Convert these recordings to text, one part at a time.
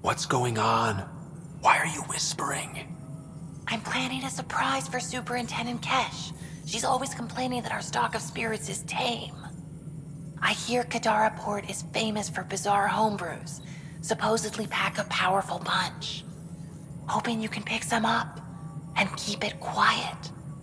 What's going on? Why are you whispering? I'm planning a surprise for Superintendent Kesh. She's always complaining that our stock of spirits is tame. I hear Kadara Port is famous for bizarre homebrews, supposedly pack a powerful punch. Hoping you can pick some up and keep it quiet.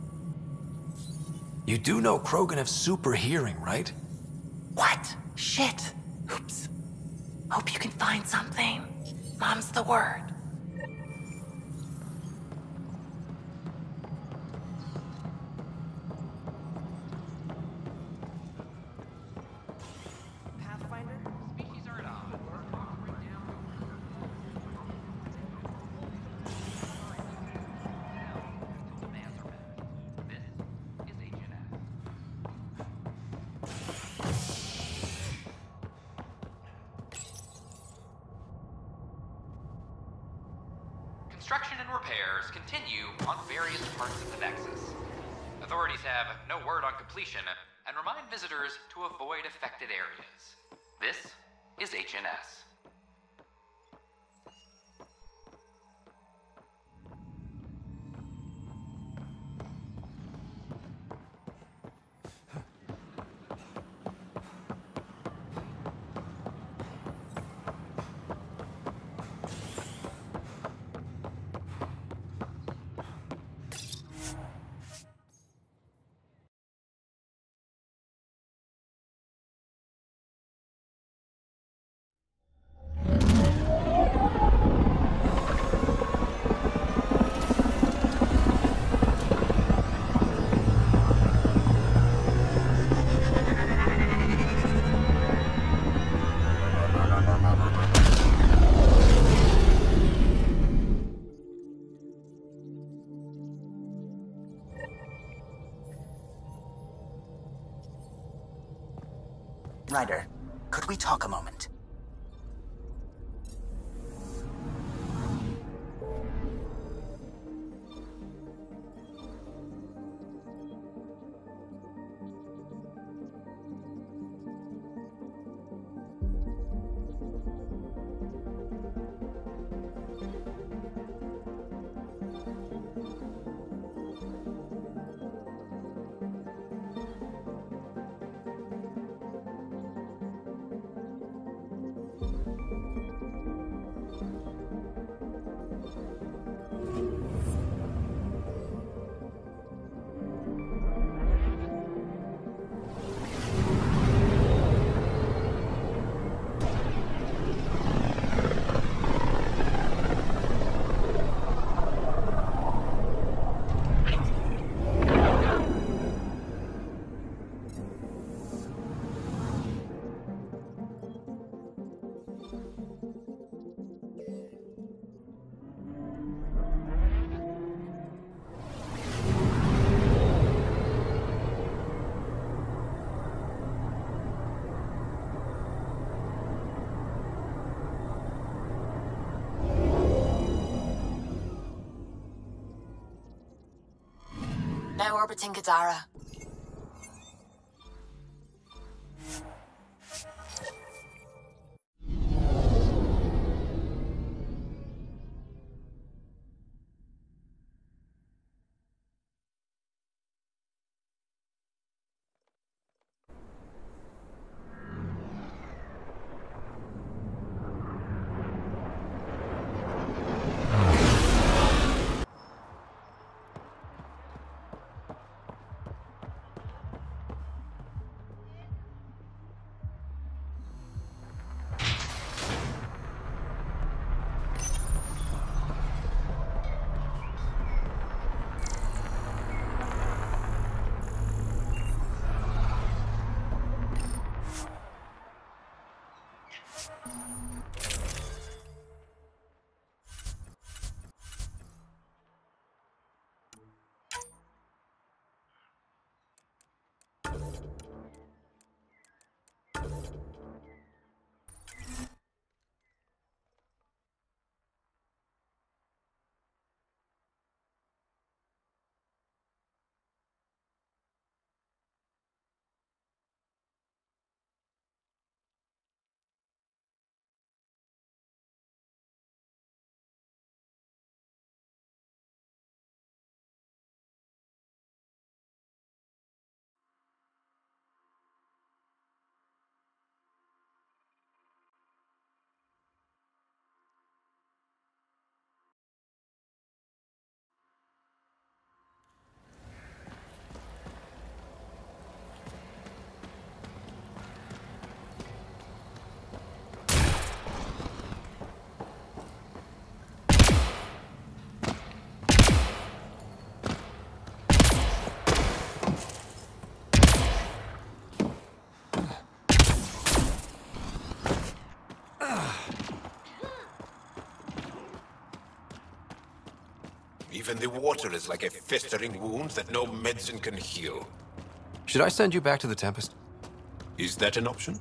You do know Krogan have super hearing, right? What? Shit. Oops. Hope you can find something. Mom's the word. Pathfinder? Species are at odds. Demands are met. This is HNS. Construction and repairs continue on various parts of the Nexus. Authorities have no word on completion and remind visitors to avoid affected areas. This is HNS. Ryder, could we talk a moment? Now orbiting Kadara. Even the water is like a festering wound that no medicine can heal. Should I send you back to the Tempest? Is that an option?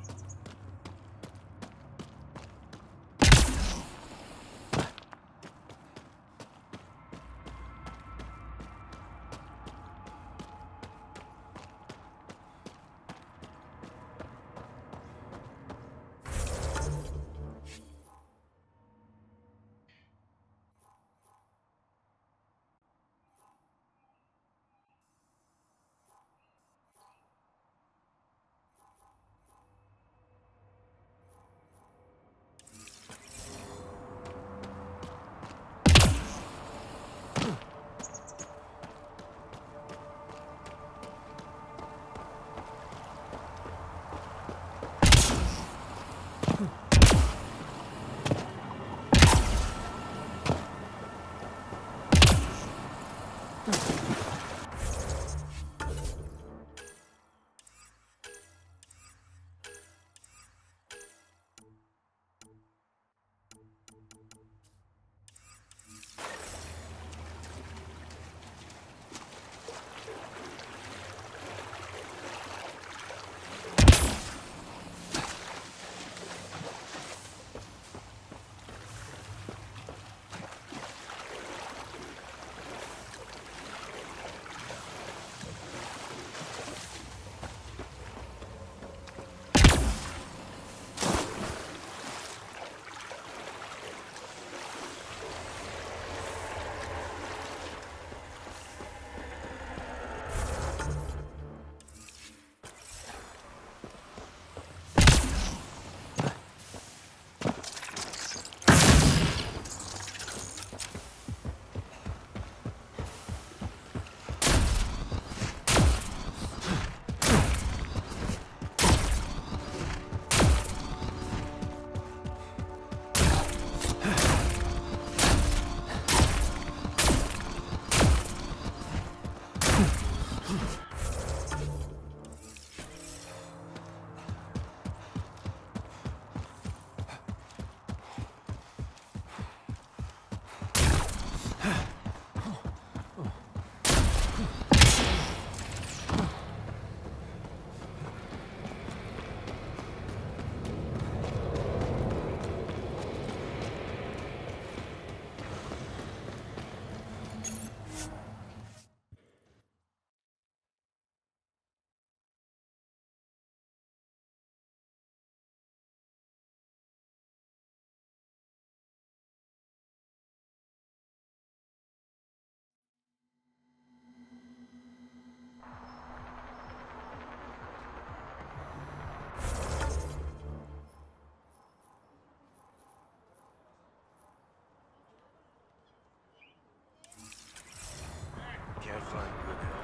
Can't find good help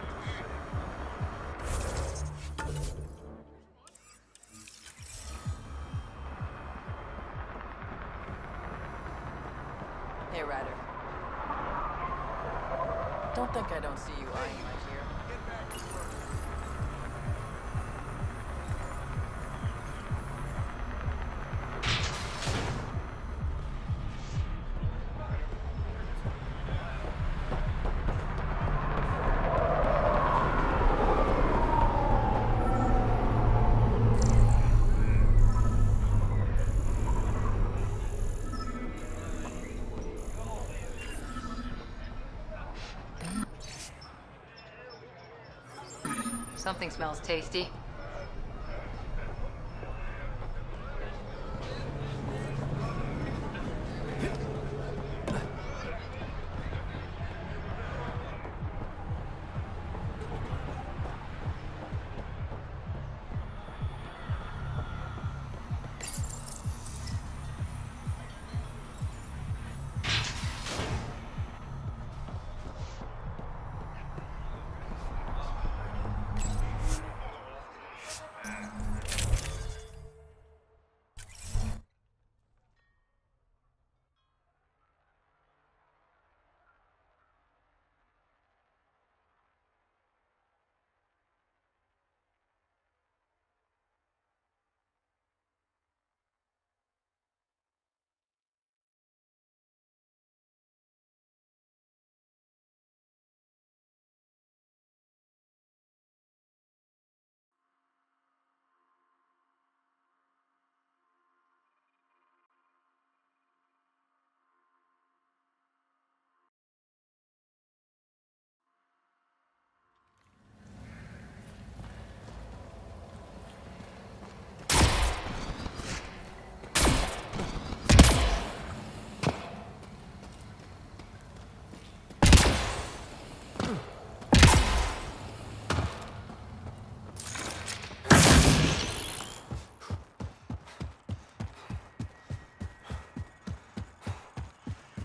to say. Hey, Ryder. Don't think I don't see you eyeing my gear. Something smells tasty.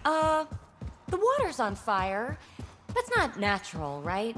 The water's on fire. That's not natural, right?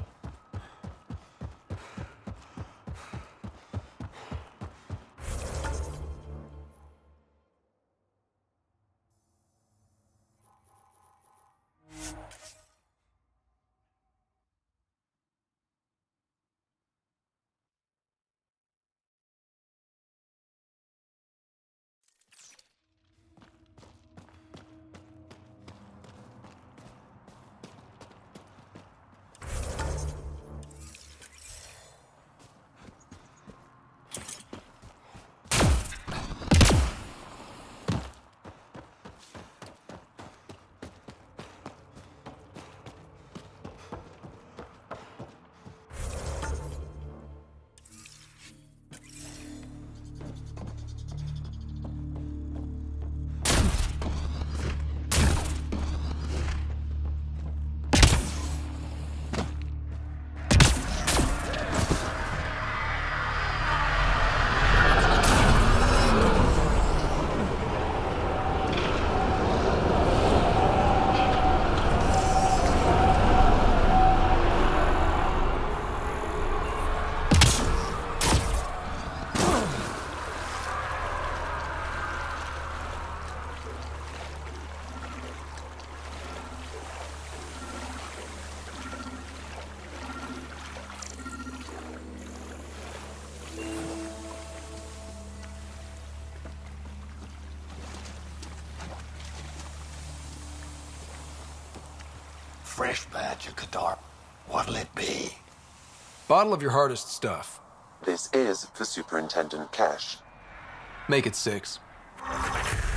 Fresh batch of Kadar. What'll it be? Bottle of your hardest stuff. This is for Superintendent Kesh. Make it 6.